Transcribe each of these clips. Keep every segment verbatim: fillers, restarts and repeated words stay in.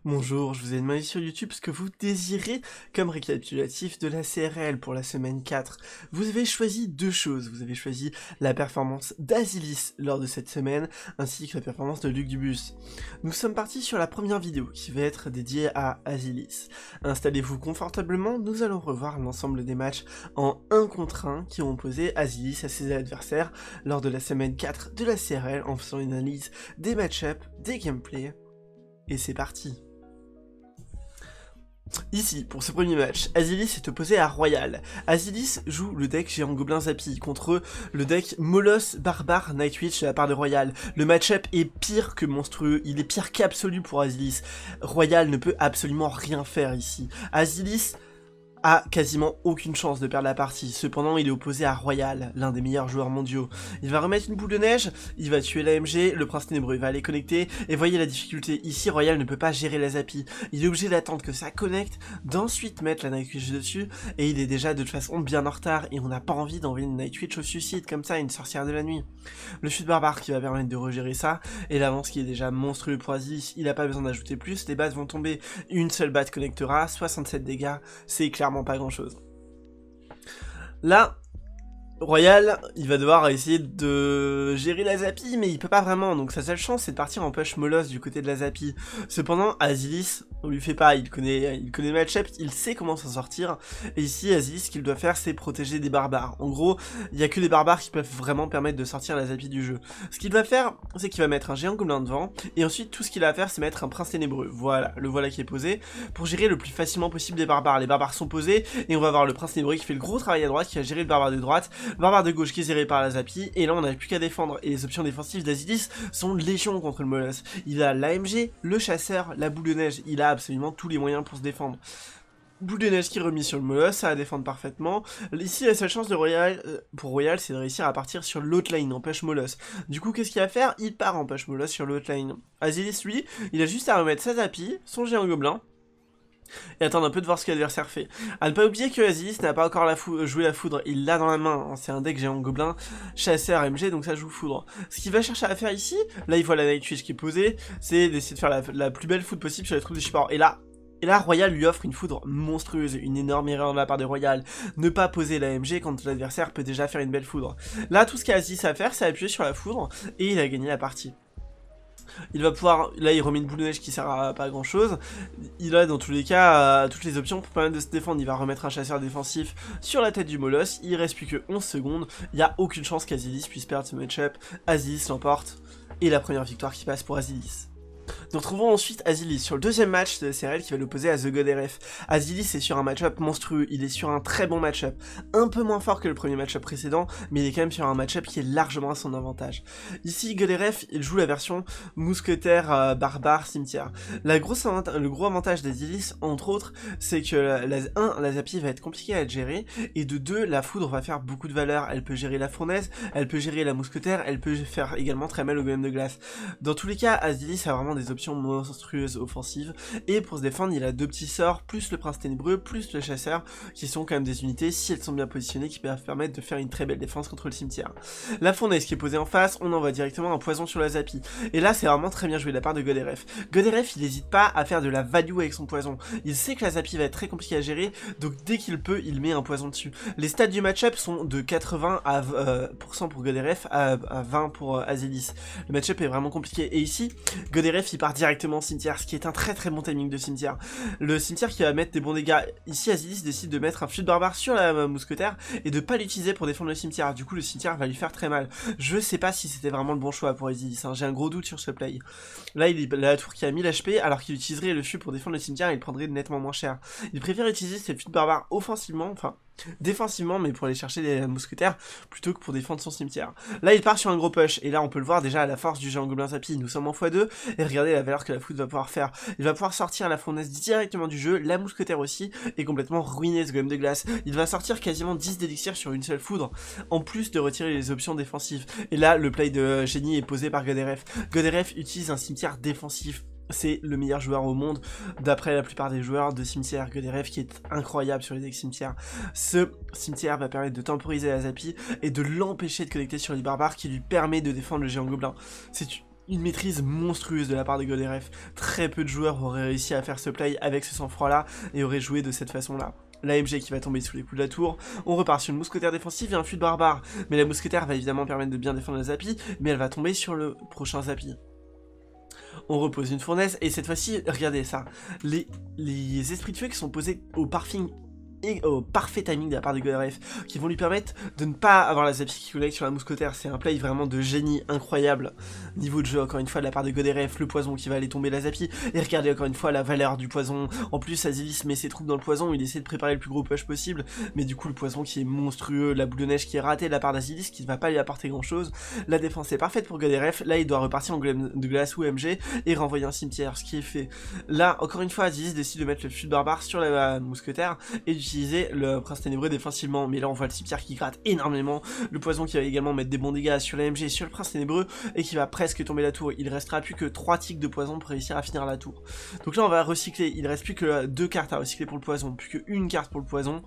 Bonjour, je vous ai demandé sur YouTube ce que vous désirez comme récapitulatif de la C R L pour la semaine quatre. Vous avez choisi deux choses, vous avez choisi la performance d'Azilis lors de cette semaine, ainsi que la performance de Luc Dubus. Nous sommes partis sur la première vidéo qui va être dédiée à Azilis. Installez-vous confortablement, nous allons revoir l'ensemble des matchs en un contre un qui ont opposé Azilis à ses adversaires lors de la semaine quatre de la C R L en faisant une analyse des match-ups, des gameplays, et c'est parti. Ici, pour ce premier match, Azilis est opposé à Royal. Azilis joue le deck Géant Gobelin Zappy contre le deck Moloss Barbare Nightwitch de la part de Royal. Le match-up est pire que monstrueux, il est pire qu'absolu pour Azilis. Royal ne peut absolument rien faire ici. Azilis a quasiment aucune chance de perdre la partie, cependant il est opposé à Royal, l'un des meilleurs joueurs mondiaux. Il va remettre une boule de neige, il va tuer l'A M G, le prince ténébreux va aller connecter, et voyez la difficulté, ici Royal ne peut pas gérer la Zappy, il est obligé d'attendre que ça connecte, d'ensuite mettre la Nightwitch dessus, et il est déjà de toute façon bien en retard, et on n'a pas envie d'envoyer une Nightwitch au suicide comme ça, une sorcière de la nuit. Le chute barbare qui va permettre de regérer ça, et l'avance qui est déjà monstrueux pour Azilis, il n'a pas besoin d'ajouter plus, les bases vont tomber, une seule batte connectera, soixante-sept dégâts, c'est clairement pas grand chose. Là, Royal, il va devoir essayer de gérer la Zappy, mais il peut pas vraiment, donc sa seule chance c'est de partir en push Moloss du côté de la Zappy. Cependant, Azilis, on lui fait pas, il connaît, il connaît le match-up, il sait comment s'en sortir, et ici Azilis, ce qu'il doit faire c'est protéger des barbares. En gros, il y a que les barbares qui peuvent vraiment permettre de sortir la Zappy du jeu. Ce qu'il va faire, c'est qu'il va mettre un géant gobelin devant, et ensuite tout ce qu'il a à faire c'est mettre un prince ténébreux, voilà, le voilà qui est posé, pour gérer le plus facilement possible les barbares. Les barbares sont posés, et on va voir le prince ténébreux qui fait le gros travail à droite, qui va gérer le barbare de droite, barbare de gauche qui est géré par la Zappy, et là on n'a plus qu'à défendre, et les options défensives d'Azilis sont légion contre le Moloss. Il a l'A M G, le chasseur, la boule de neige, il a absolument tous les moyens pour se défendre. Boule de neige qui est remis sur le Moloss, ça va défendre parfaitement. Ici la seule chance de Royal, euh, pour Royal c'est de réussir à partir sur l'autre lane en push Moloss. Du coup qu'est-ce qu'il va faire? Il part en push Moloss sur l'autre lane. Azilis lui, il a juste à remettre sa Zappy, son géant gobelin, et attendre un peu de voir ce que l'adversaire fait. À ne pas oublier que Azilis n'a pas encore la joué la foudre, il l'a dans la main, hein. C'est un deck géant gobelin, chasseur M G, donc ça joue foudre. Ce qu'il va chercher à faire ici, là il voit la Nightwitch qui est posée, c'est d'essayer de faire la, la plus belle foudre possible sur les troupes de support. Et là, et là Royal lui offre une foudre monstrueuse, une énorme erreur de la part de Royal, ne pas poser la M G quand l'adversaire peut déjà faire une belle foudre. Là tout ce qu'Azilis a à faire c'est appuyer sur la foudre, et il a gagné la partie. Il va pouvoir, là il remet une boule de neige qui sert à pas grand chose, il a dans tous les cas euh, toutes les options pour permettre de se défendre. Il va remettre un chasseur défensif sur la tête du Moloss, il reste plus que onze secondes, il n'y a aucune chance qu'Azilis puisse perdre ce match-up, Azilis l'emporte, et la première victoire qui passe pour Azilis. Nous retrouvons ensuite Azilis sur le deuxième match de la C R L qui va l'opposer à The God R F. Azilis est sur un match-up monstrueux, il est sur un très bon match-up, un peu moins fort que le premier match-up précédent, mais il est quand même sur un match-up qui est largement à son avantage. Ici, God R F, il joue la version mousquetaire, euh, barbare, cimetière. La grosse le gros avantage d'Azilis, entre autres, c'est que la, la, un, la Zappy va être compliquée à gérer, et de deux, la foudre va faire beaucoup de valeur. Elle peut gérer la fournaise, elle peut gérer la mousquetaire, elle peut faire également très mal au golem de glace. Dans tous les cas, Azilis a vraiment des options monstrueuses offensives, et pour se défendre il a deux petits sorts, plus le prince ténébreux, plus le chasseur, qui sont quand même des unités, si elles sont bien positionnées, qui peuvent permettre de faire une très belle défense contre le cimetière. La fournaise qui est posée en face, on envoie directement un poison sur la Zappy, et là c'est vraiment très bien joué de la part de God R F. God R F il n'hésite pas à faire de la value avec son poison, il sait que la Zappy va être très compliquée à gérer, donc dès qu'il peut il met un poison dessus. Les stats du match-up sont de quatre-vingts à vingt pour cent pour God R F à, à vingt pour euh, Azilis. Le match-up est vraiment compliqué, et ici God R F il part directement au cimetière, ce qui est un très très bon timing de cimetière. Le cimetière qui va mettre des bons dégâts. Ici Azilis décide de mettre un flûte barbare sur la euh, mousquetaire et de pas l'utiliser pour défendre le cimetière. Du coup le cimetière va lui faire très mal. Je sais pas si c'était vraiment le bon choix pour Azilis, hein. J'ai un gros doute sur ce play. Là il est la tour qui a mille H P alors qu'il utiliserait le flûte pour défendre le cimetière, il prendrait nettement moins cher. Il préfère utiliser ses flûtes barbares offensivement, enfin défensivement, mais pour aller chercher des mousquetaires plutôt que pour défendre son cimetière. Là il part sur un gros push, et là on peut le voir déjà à la force du géant gobelin Zappy, nous sommes en fois deux, et regardez la valeur que la foudre va pouvoir faire. Il va pouvoir sortir la fournaise directement du jeu, la mousquetaire aussi, et complètement ruiner ce golem de glace. Il va sortir quasiment dix d'élixirs sur une seule foudre, en plus de retirer les options défensives. Et là le play de génie est posé par God R F. God R F utilise un cimetière défensif c'est le meilleur joueur au monde, d'après la plupart des joueurs de cimetière. God R F qui est incroyable sur les decks cimetière. Ce cimetière va permettre de temporiser la Zappy et de l'empêcher de connecter sur les barbares, qui lui permet de défendre le géant gobelin. C'est une maîtrise monstrueuse de la part de GoldRF. Très peu de joueurs auraient réussi à faire ce play avec ce sang-froid là et auraient joué de cette façon là. L'A M G qui va tomber sous les coups de la tour, on repart sur une mousquetaire défensive et un fût de barbare, mais la mousquetaire va évidemment permettre de bien défendre la Zappy, mais elle va tomber sur le prochain Zappy. On repose une fournaise, et cette fois-ci, regardez ça, les, les esprits de feu qui sont posés au parfum et au parfait timing de la part de GoldRF, qui vont lui permettre de ne pas avoir la Zappy qui collecte sur la mousquetaire. C'est un play vraiment de génie incroyable. Niveau de jeu, encore une fois, de la part de GoldRF, le poison qui va aller tomber la Zappy, et regardez encore une fois la valeur du poison. En plus, Azilis met ses troupes dans le poison, il essaie de préparer le plus gros push possible, mais du coup, le poison qui est monstrueux, la boule de neige qui est ratée de la part d'Azilis, qui ne va pas lui apporter grand chose. La défense est parfaite pour GoldRF, là il doit repartir en golem de glace ou M G, et renvoyer un cimetière, ce qui est fait. Là, encore une fois, Azilis décide de mettre le fût de barbare sur la mousquetaire, et d'utiliser le prince ténébreux défensivement, mais là on voit le cimetière qui gratte énormément, le poison qui va également mettre des bons dégâts sur la M G, sur le prince ténébreux, et qui va presque tomber la tour. Il restera plus que trois ticks de poison pour réussir à finir la tour. Donc là on va recycler, il reste plus que deux cartes à recycler pour le poison, plus qu'une carte pour le poison,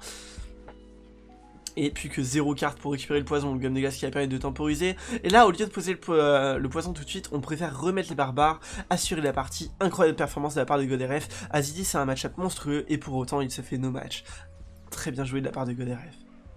et plus que zéro carte pour récupérer le poison, le gomme de glace qui va permettre de temporiser. Et là, au lieu de poser le, po euh, le poison tout de suite, on préfère remettre les barbares, assurer la partie. Incroyable performance de la part de GoldRF. Azilis c'est un match-up monstrueux, et pour autant il se fait no match. Très bien joué de la part de GoldRF.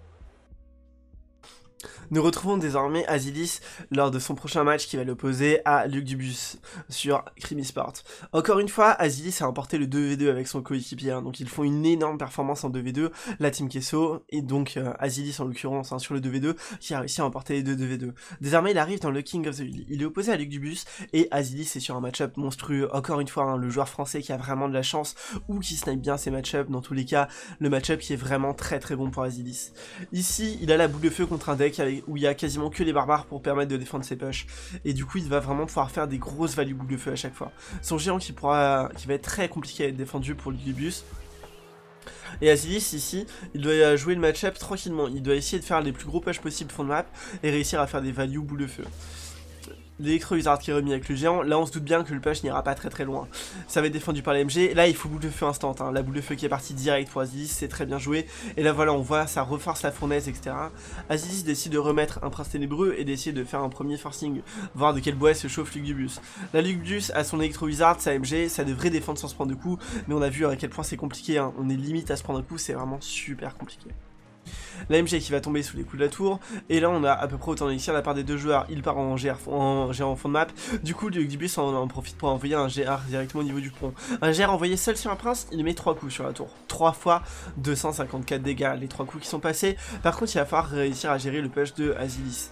Nous retrouvons désormais Azilis lors de son prochain match qui va l'opposer à Luc Dubus sur Creamy Sport. Encore une fois, Azilis a remporté le deux v deux avec son coéquipier, hein, donc ils font une énorme performance en deux v deux, la team Kesso, et donc euh, Azilis en l'occurrence hein, sur le deux v deux, qui a réussi à remporter les deux 2 v deux. Désormais il arrive dans le King of the Hill, il est opposé à Luc Dubus, et Azilis est sur un match-up monstrueux, encore une fois, hein, le joueur français qui a vraiment de la chance, ou qui snipe bien ses match-up, dans tous les cas, le match-up qui est vraiment très très bon pour Azilis. Ici, il a la boule de feu contre un deck avec où il y a quasiment que les barbares pour permettre de défendre ses push, et du coup il va vraiment pouvoir faire des grosses values boules de feu à chaque fois. Son géant qui pourra, qui va être très compliqué à être défendu pour Ludibus. Et Azilis ici, il doit jouer le match-up tranquillement, il doit essayer de faire les plus gros push possibles fond de map, et réussir à faire des values boules de feu. L'électro wizard qui est remis avec le géant, là on se doute bien que le push n'ira pas très très loin. Ça va être défendu par la M G, là il faut boule de feu instant, hein. La boule de feu qui est partie direct pour Azilis, c'est très bien joué. Et là voilà, on voit, ça reforce la fournaise, et cetera. Azilis décide de remettre un prince ténébreux et d'essayer de faire un premier forcing, voir de quel bois se chauffe Luc Dubus. La Luc Dubus a son électro wizard, sa M G, ça devrait défendre sans se prendre de coups, mais on a vu à quel point c'est compliqué, hein. On est limite à se prendre un coup, c'est vraiment super compliqué. La M G qui va tomber sous les coups de la tour, et là on a à peu près autant d'élixir de la part des deux joueurs, il part en G R en, G R en fond de map, du coup Luc Dubus en, en profite pour envoyer un G R directement au niveau du pont. Un G R envoyé seul sur un prince, il met trois coups sur la tour, trois fois deux cent cinquante-quatre dégâts, les trois coups qui sont passés. Par contre il va falloir réussir à gérer le push de Azilis.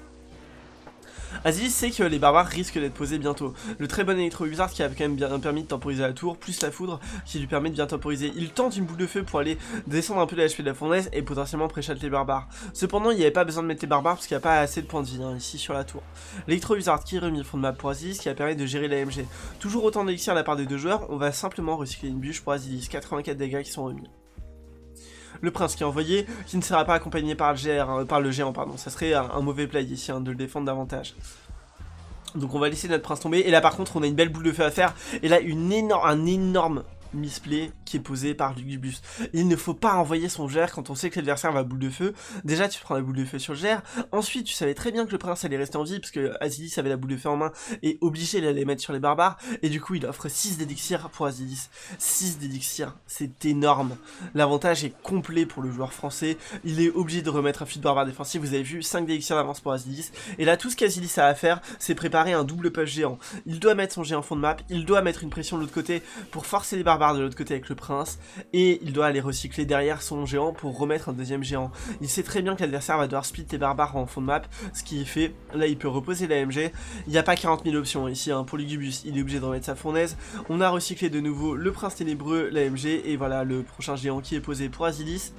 Azilis sait que les barbares risquent d'être posés bientôt. Le très bon électro wizard qui a quand même bien permis de temporiser la tour, plus la foudre qui lui permet de bien temporiser. Il tente une boule de feu pour aller descendre un peu de H P de la fournaise et potentiellement pré-shot les barbares. Cependant, il n'y avait pas besoin de mettre les barbares parce qu'il n'y a pas assez de points de vie hein, ici sur la tour. L'électro wizard qui est remis au fond de map pour Azilis qui a permis de gérer la M G. Toujours autant d'élixir de la part des deux joueurs, on va simplement recycler une bûche pour Azilis. quatre-vingt-quatre dégâts qui sont remis. Le prince qui est envoyé, qui ne sera pas accompagné par le, G R, euh, par le géant, pardon. Ça serait un, un mauvais play ici, hein, de le défendre davantage. Donc on va laisser notre prince tomber. Et là par contre on a une belle boule de feu à faire. Et là une énorme, un énorme misplay qui est posé par Luc Dubus. Il ne faut pas envoyer son G R quand on sait que l'adversaire va boule de feu. Déjà tu prends la boule de feu sur le G R. Ensuite tu savais très bien que le prince allait rester en vie parce que Azilis avait la boule de feu en main et obligé il allait mettre sur les barbares. Et du coup il offre six d'élixir pour Azilis. six d'élixir, c'est énorme. L'avantage est complet pour le joueur français. Il est obligé de remettre un fil de barbare défensif. Vous avez vu, cinq d'élixir d'avance pour Azilis. Et là tout ce qu'Azilis a à faire c'est préparer un double push géant. Il doit mettre son géant en fond de map. Il doit mettre une pression de l'autre côté pour forcer les barbares de l'autre côté avec le prince, et il doit aller recycler derrière son géant pour remettre un deuxième géant. Il sait très bien que l'adversaire va devoir split les barbares en fond de map, ce qui est fait. Là il peut reposer la M G, il n'y a pas quarante mille options ici hein, pour Luc Dubus, il est obligé de remettre sa fournaise. On a recyclé de nouveau le prince ténébreux, la M G, et voilà le prochain géant qui est posé pour Azilis.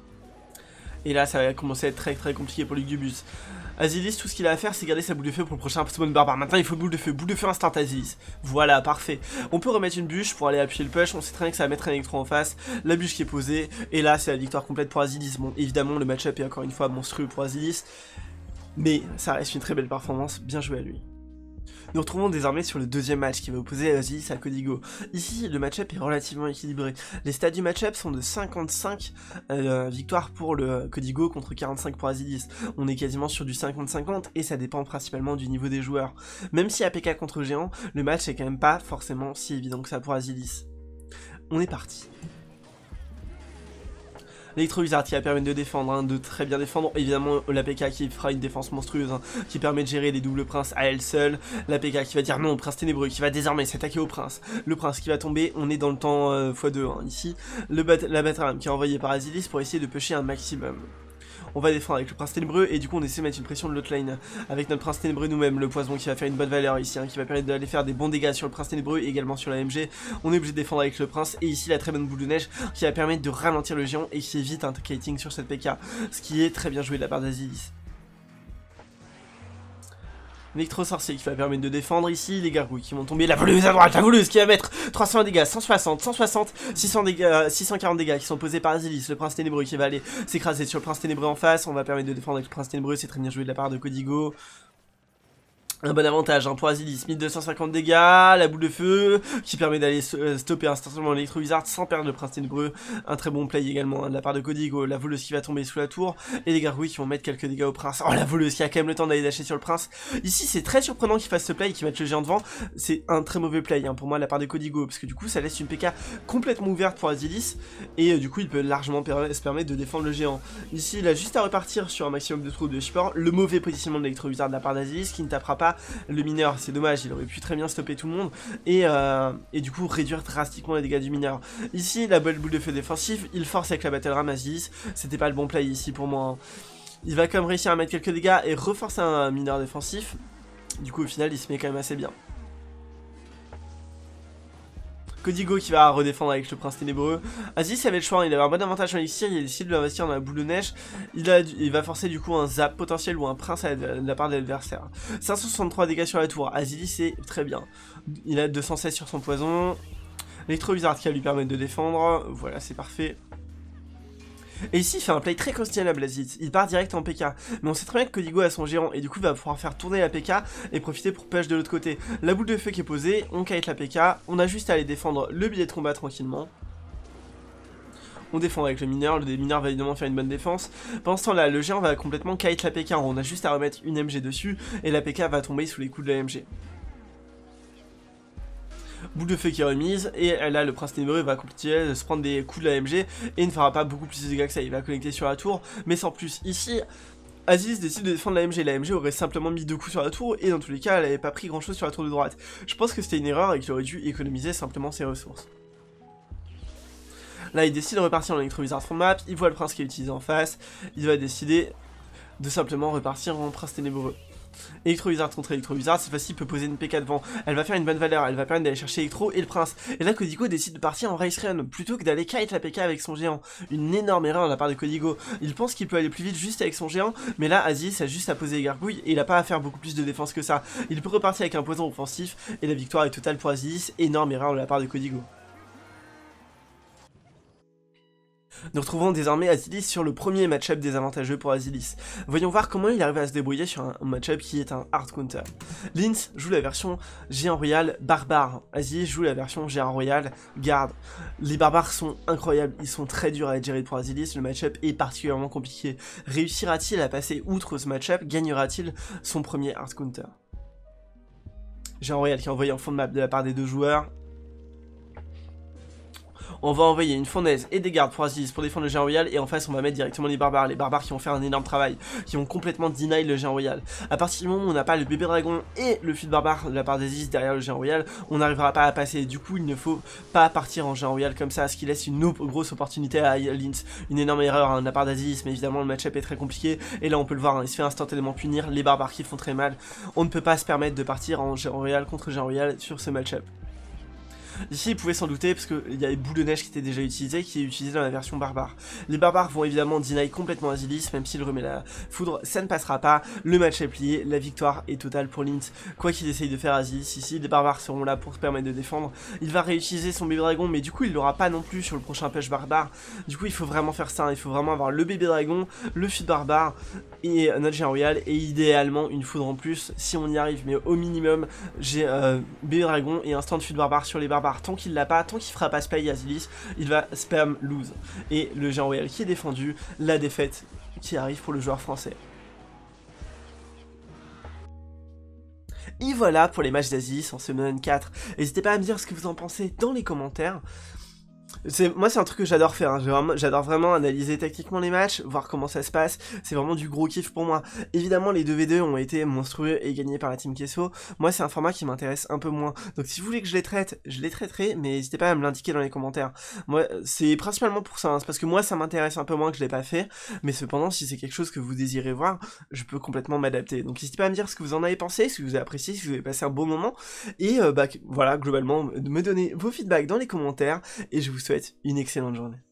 Et là ça va commencer à être très très compliqué pour Luc Dubus. Azilis, tout ce qu'il a à faire, c'est garder sa boule de feu pour le prochain summon barbare. Maintenant, il faut boule de feu, boule de feu instant Azilis. Voilà, parfait. On peut remettre une bûche pour aller appuyer le push. On sait très bien que ça va mettre un électro en face. La bûche qui est posée. Et là, c'est la victoire complète pour Azilis. Bon, évidemment, le match-up est encore une fois monstrueux pour Azilis. Mais ça reste une très belle performance. Bien joué à lui. Nous retrouvons désormais sur le deuxième match qui va opposer Azilis à Codigo. Ici, le match-up est relativement équilibré. Les stats du match-up sont de cinquante-cinq euh, victoires pour le Codigo contre quarante-cinq pour Azilis. On est quasiment sur du cinquante cinquante et ça dépend principalement du niveau des joueurs. Même si A P K contre Géant, le match est quand même pas forcément si évident que ça pour Azilis. On est parti. L'électro-wizard qui va permettre de défendre, hein, de très bien défendre. Évidemment, l'A P K qui fera une défense monstrueuse, hein, qui permet de gérer les doubles princes à elle seule. L'A P K qui va dire non au prince ténébreux, qui va désormais s'attaquer au prince. Le prince qui va tomber, on est dans le temps euh, fois deux, hein, ici. Le bat la Battle qui est envoyée par Azilis pour essayer de pusher un maximum. On va défendre avec le prince ténébreux et du coup on essaie de mettre une pression de l'autre lane avec notre prince ténébreux nous-mêmes, le poison qui va faire une bonne valeur ici, hein, qui va permettre d'aller faire des bons dégâts sur le prince ténébreux et également sur la M G. On est obligé de défendre avec le prince et ici la très bonne boule de neige qui va permettre de ralentir le géant et qui évite un kiting sur cette P K, ce qui est très bien joué de la part d'Azilis. L'électro-sorcier qui va permettre de défendre ici, les gargouilles qui vont tomber, la voleuse à droite, la voleuse qui va mettre trois cents dégâts, cent soixante, cent soixante, six cents dégâts, six cent quarante dégâts qui sont posés par Azilis, le prince ténébreux qui va aller s'écraser sur le prince ténébreux en face. On va permettre de défendre avec le prince ténébreux, c'est très bien joué de la part de Codigo. Un bon avantage hein, pour Azilis, mille deux cent cinquante dégâts, la boule de feu qui permet d'aller euh, stopper instantanément l'électro-wizard sans perdre le prince ténébreux. Un très bon play également hein, de la part de Codigo, la voleuse qui va tomber sous la tour et les gargouilles qui vont mettre quelques dégâts au prince. Oh la voleuse qui a quand même le temps d'aller dasher sur le prince. Ici c'est très surprenant qu'il fasse ce play et qu'il mette le géant devant, c'est un très mauvais play hein, pour moi de la part de Codigo parce que du coup ça laisse une P K complètement ouverte pour Azilis et euh, du coup il peut largement per se permettre de défendre le géant. Ici il a juste à repartir sur un maximum de troupes de support, le mauvais positionnement de l'électro-wizard de la part d'Azilis qui ne tapera pas le mineur. C'est dommage, il aurait pu très bien stopper tout le monde et, euh, et du coup réduire drastiquement les dégâts du mineur. Ici la belle boule de feu défensive, il force avec la battle ram Azilis, c'était pas le bon play ici pour moi hein. Il va quand même réussir à mettre quelques dégâts et reforcer un mineur défensif, du coup au final il se met quand même assez bien. Codigo qui va redéfendre avec le prince ténébreux. Azilis avait le choix, il avait un bon avantage en élixir, il a décidé de l'investir dans la boule de neige. Il, a, il va forcer du coup un zap potentiel ou un prince à la, de la part de l'adversaire. cinq cent soixante-trois dégâts sur la tour, Azilis c'est très bien. Il a deux cent seize sur son poison. L'électro-wizard qui va lui permettre de défendre, voilà c'est parfait. Et ici il fait un play très questionnable Azilis, il part direct en P K, mais on sait très bien que Codigo a son géant et du coup il va pouvoir faire tourner la P K et profiter pour push de l'autre côté. La boule de feu qui est posée, on kite la P K, on a juste à aller défendre le billet de combat tranquillement. On défend avec le mineur, le mineur va évidemment faire une bonne défense. Pendant ce temps là, le géant va complètement kite la P K, on a juste à remettre une M G dessus et la P K va tomber sous les coups de la M G. Boule de feu qui est remise, et là le prince ténébreux va continuer de se prendre des coups de la M G et ne fera pas beaucoup plus de dégâts que ça, il va connecter sur la tour, mais sans plus. Ici, Azilis décide de défendre la M G, la M G aurait simplement mis deux coups sur la tour, et dans tous les cas, elle n'avait pas pris grand chose sur la tour de droite. Je pense que c'était une erreur et qu'il aurait dû économiser simplement ses ressources. Là, il décide de repartir en électro-wizard front map, il voit le prince qui est utilisé en face, il va décider de simplement repartir en prince ténébreux. Electro-wizard contre Electro-wizard, cette fois-ci peut poser une P K devant, elle va faire une bonne valeur, elle va permettre d'aller chercher Electro et le prince. Et là Codigo décide de partir en race run, plutôt que d'aller kite la P K avec son géant. Une énorme erreur de la part de Codigo, il pense qu'il peut aller plus vite juste avec son géant, mais là Azilis a juste à poser les gargouilles et il a pas à faire beaucoup plus de défense que ça. Il peut repartir avec un poison offensif et la victoire est totale pour Azilis, énorme erreur de la part de Codigo. Nous retrouvons désormais Azilis sur le premier match-up désavantageux pour Azilis. Voyons voir comment il arrive à se débrouiller sur un match-up qui est un hard counter. Lins joue la version géant royal barbare, Azilis joue la version géant royal garde. Les barbares sont incroyables, ils sont très durs à être gérés pour Azilis, le match-up est particulièrement compliqué. Réussira-t-il à passer outre ce match-up? Gagnera-t-il son premier hard counter? Géant royal qui est envoyé en fond de map de la part des deux joueurs. On va envoyer une fournaise et des gardes pour Azilis pour défendre le géant royal, et en face on va mettre directement les barbares, les barbares qui vont faire un énorme travail, qui vont complètement deny le géant royal. À partir du moment où on n'a pas le bébé dragon et le fil barbare de la part d'Azilis derrière le géant royal, on n'arrivera pas à passer, du coup il ne faut pas partir en géant royal comme ça, ce qui laisse une grosse opportunité à Lins. Une énorme erreur hein, de la part d'Azilis, mais évidemment le match-up est très compliqué, et là on peut le voir, hein, il se fait instantanément punir, les barbares qui font très mal. On ne peut pas se permettre de partir en géant royal contre géant royal sur ce match-up. Ici, ils pouvaient s'en douter parce qu'il y avait boule de neige qui était déjà utilisée, qui est utilisée dans la version barbare. Les barbares vont évidemment deny complètement Azilis, même s'il remet la foudre, ça ne passera pas. Le match est plié, la victoire est totale pour Lint. Quoi qu'il essaye de faire Azilis ici, les barbares seront là pour se permettre de défendre. Il va réutiliser son bébé dragon, mais du coup, il l'aura pas non plus sur le prochain push barbare. Du coup, il faut vraiment faire ça, hein. Il faut vraiment avoir le bébé dragon, le feed barbare et notre géant royal, et idéalement une foudre en plus si on y arrive, mais au minimum j'ai euh, bébé dragon et instant de feed barbare sur les barbares. Tant qu'il l'a pas, tant qu'il fera pas spay Azilis, il va spam lose, et le géant royal qui est défendu, la défaite qui arrive pour le joueur français. Et voilà pour les matchs d'Azilis en semaine quatre. N'hésitez pas à me dire ce que vous en pensez dans les commentaires. Moi c'est un truc que j'adore faire, hein. J'adore vraiment analyser tactiquement les matchs, voir comment ça se passe, c'est vraiment du gros kiff pour moi. Évidemment les deux v deux ont été monstrueux et gagnés par la team Kesso, moi c'est un format qui m'intéresse un peu moins, donc si vous voulez que je les traite, je les traiterai, mais n'hésitez pas à me l'indiquer dans les commentaires. Moi c'est principalement pour ça, hein. C'est parce que moi ça m'intéresse un peu moins que je l'ai pas fait, mais cependant si c'est quelque chose que vous désirez voir, je peux complètement m'adapter. Donc n'hésitez pas à me dire ce que vous en avez pensé, si vous avez apprécié, si vous avez passé un bon moment, et euh, bah voilà, globalement me donner vos feedbacks dans les commentaires, et je vous souhaite une excellente journée.